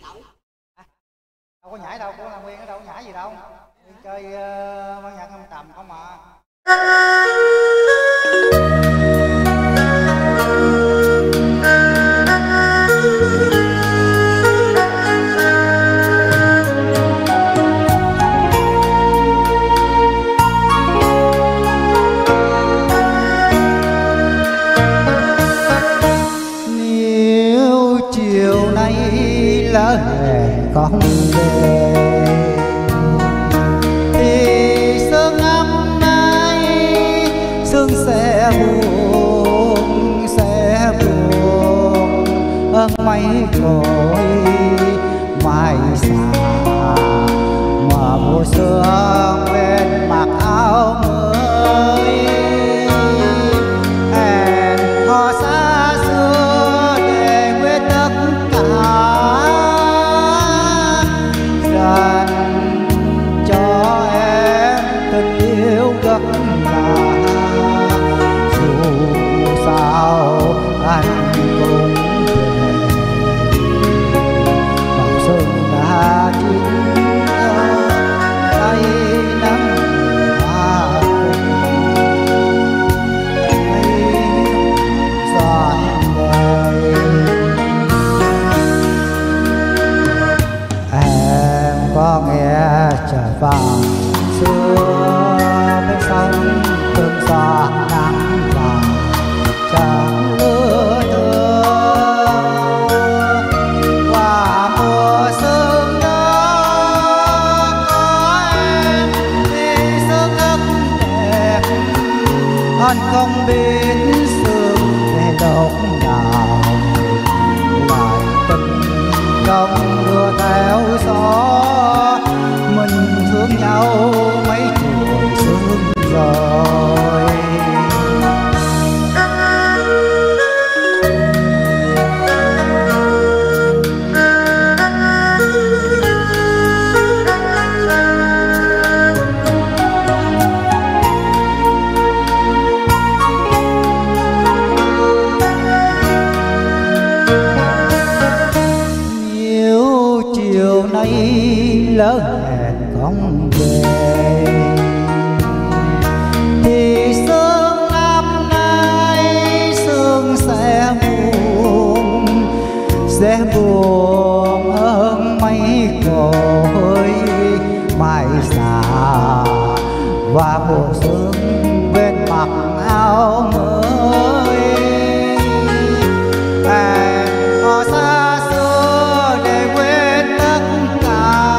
Đâu có nhảy đâu, của Nam Nguyên nó đâu có nhảy gì đâu. Chơi ban nhạc âm trầm không mà. Nếu chiều nay lỡ hẹn con về thì sương năm nay sương sẽ buồn ơn mây trôi mai xa mà mùa sương bên mặc áo mới hẹn hò xa xưa để quên tất cả dành cho em tình yêu gấp gà dù sao anh cũng có nghe trời vàng xưa bên sông tương giọt nắng vàng chẳng lứa thương và mùa sương đó có em thì sương rất đẹp anh không biết sương về lúc nào lại tình trong đưa theo gió mình thương nhau mấy tuổi xuân rồi. Nhiều chiều nay lỡ hẹn không về thì sương năm nay sương sẽ buồn hơn mây cội mai già và mùa sương bên mặc áo mới hẹn hò xa xưa để quên tất cả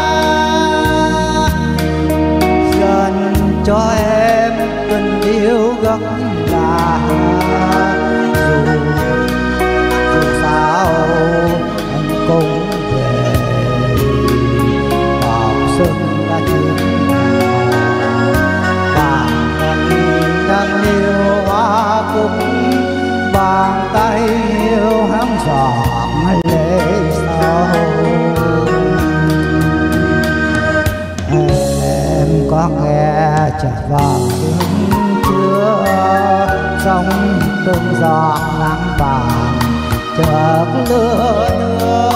dành cho em tình yêu gấp là dù sao anh cũng về vào xuân đã chín và đang yêu hoa cúc bàn tay yêu hắn giọt lệ sâu em có nghe chợt vàng tiếng chưa sông tương giọt nắng vàng chợt lưa thưa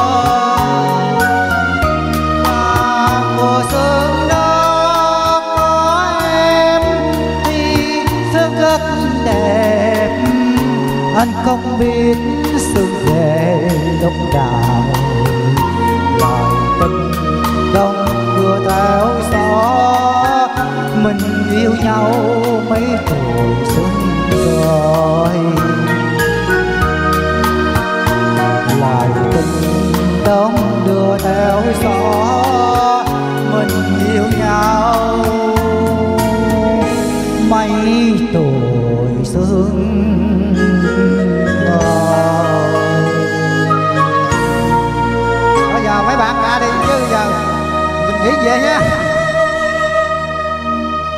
và mùa sương đó có em thì sương rất đẹp anh không biết sương về lúc nào lời tình đông đưa theo gió mình yêu nhau mấy tuổi xuân rồi lời tình đông đưa theo gió mình yêu nhau mấy tuổi xuân rồi. Bây giờ mấy bạn ra đi chứ giờ mình nghỉ về nha.